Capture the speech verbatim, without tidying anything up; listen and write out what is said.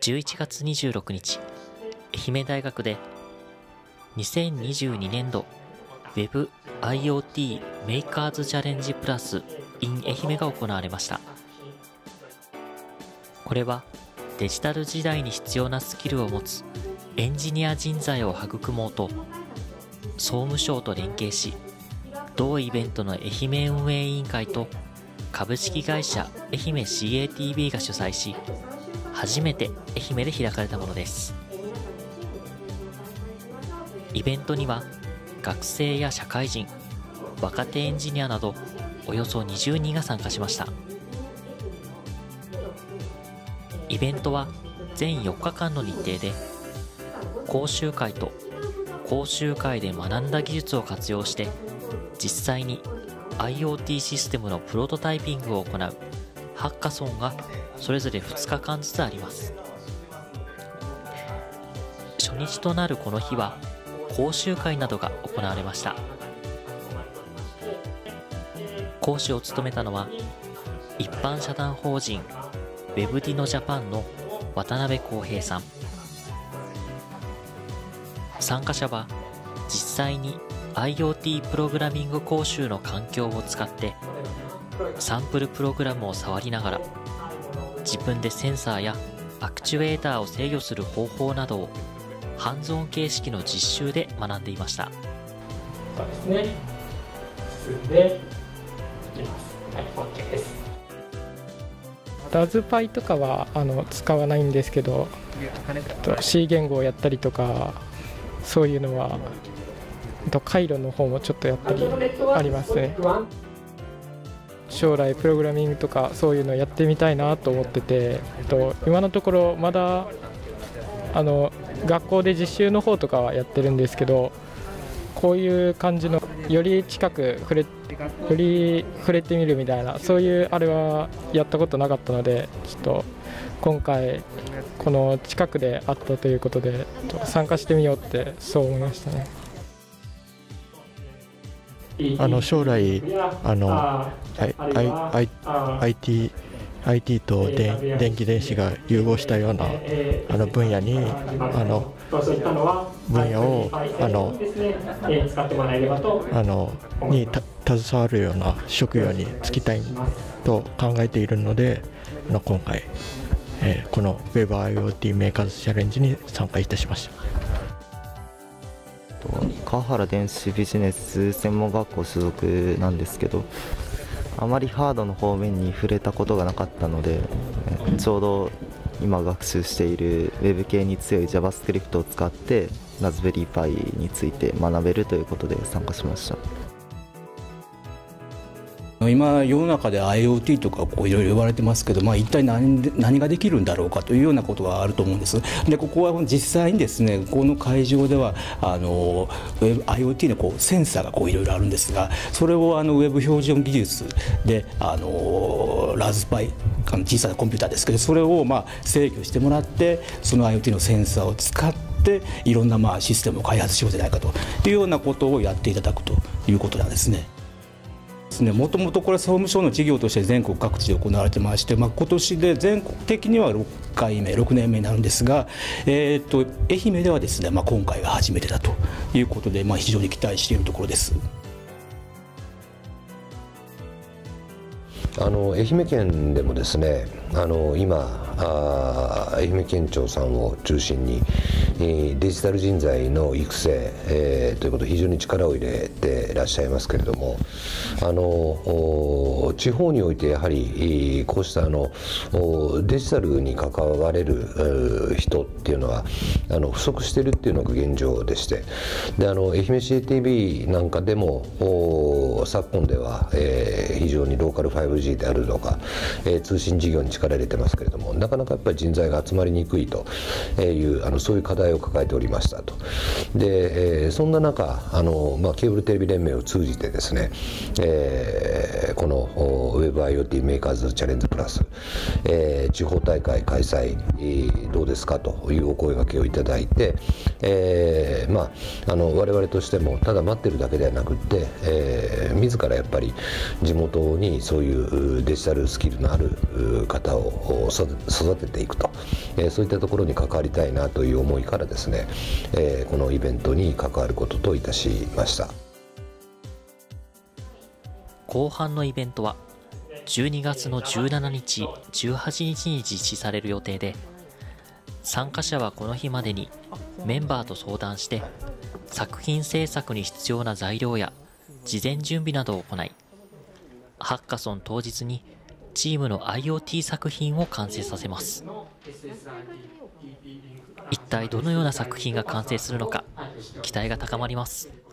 じゅういちがつにじゅうろくにち、愛媛大学でにせんにじゅうにねんど Web アイオーティー メーカーズチャレンジプラス in 愛媛が行われました。これはデジタル時代に必要なスキルを持つエンジニア人材を育もうと、総務省と連携し、同イベントの愛媛運営委員会と株式会社愛媛 シーエーティービー が主催し、初めて愛媛で開かれたものです。イベントには学生や社会人、若手エンジニアなどおよそにじゅうにんが参加しました。イベントは全よっかかんの日程で、講習会と講習会で学んだ技術を活用して実際に アイオーティー システムのプロトタイピングを行うハッカソンがそれぞれふつかかんずつあります。初日となるこの日は講習会などが行われました。講師を務めたのは一般社団法人ウェブディノジャパンの渡辺康平さん。参加者は実際に アイオーティー プログラミング講習の環境を使ってサンプルプログラムを触りながら自分でセンサーやアクチュエーターを制御する方法などをハンズオン形式の実習で学んでいました。 そうですね。進んでいきます。はい、OK です。 ラズパイとかはあの使わないんですけど、C 言語をやったりとかそういうのは、と回路の方もちょっとやったりありますね。将来プログラミングとかそういうのやってみたいなと思ってて、と今のところまだあの学校で実習の方とかはやってるんですけど、こういう感じのより近く触れより触れてみるみたいな、そういうあれはやったことなかったので、ちょっと今回この近くであったということで参加してみようってそう思いましたね。 あの将来あの アイティーアイティー と電電気電子が融合したようなあの分野にあの分野をあのあのにた携わるような職業に就きたいと考えているので、あの今回、えー、この Web アイオーティー メーカーズチャレンジに参加いたしました。 川原電子ビジネス専門学校所属なんですけど、あまりハードの方面に触れたことがなかったので、ちょうど今学習している Web 系に強い JavaScript を使ってラズベリーパイについて学べるということで参加しました。 今世の中で アイオーティー とかこういろいろ言われてますけど、まあ、一体 何, 何ができるんだろうかというようなことがあると思うんです。でここは実際にですね、この会場ではあの アイオーティー のこうセンサーがこういろいろあるんですが、それをあのウェブ標準技術であのラズパイ、小さなコンピューターですけど、それをまあ制御してもらって、その アイオーティー のセンサーを使っていろんなまあシステムを開発しようじゃないかというようなことをやっていただくということなんですね。もともとこれ総務省の事業として全国各地で行われてまして、まあ、今年で全国的にはろっかいめろくねんめになるんですが、えー、と愛媛ではですね、まあ、今回が初めてだということで、まあ、非常に期待しているところです。 あの愛媛県でもですね、あの今あ愛媛県庁さんを中心にデジタル人材の育成、えー、ということを非常に力を入れていらっしゃいますけれども、あの地方においてやはりこうしたあのデジタルに関われる人っていうのはあの不足しているっていうのが現状でして、であの愛媛 シーエーティービー なんかでも昨今では、えー、非常にローカル ファイブジー であるとか、えー、通信事業に力を入れてますけれども、なかなかやっぱり人材が集まりにくいというあのそういう課題を抱えておりましたと。で、えー、そんな中あの、まあ、ケーブルテレビ連盟を通じてですね、えー、この Web アイオーティー メーカーズチャレンジプラス、えー、地方大会開催、えー、どうですかというお声掛けをいただいて、えーまあ、あの我々としてもただ待ってるだけではなくって、えー、自らやっぱり地元にそういうデジタルスキルのある方方を育てていくと、えー、そういったところに関わりたいなという思いからですね、えー、このイベントに関わることといたしました。 後半のイベントはじゅうにがつのじゅうしちにち、じゅうはちにちに実施される予定で、参加者はこの日までにメンバーと相談して作品制作に必要な材料や事前準備などを行い、ハッカソン当日にチームの IoT 作品を完成させます。一体どのような作品が完成するのか期待が高まります。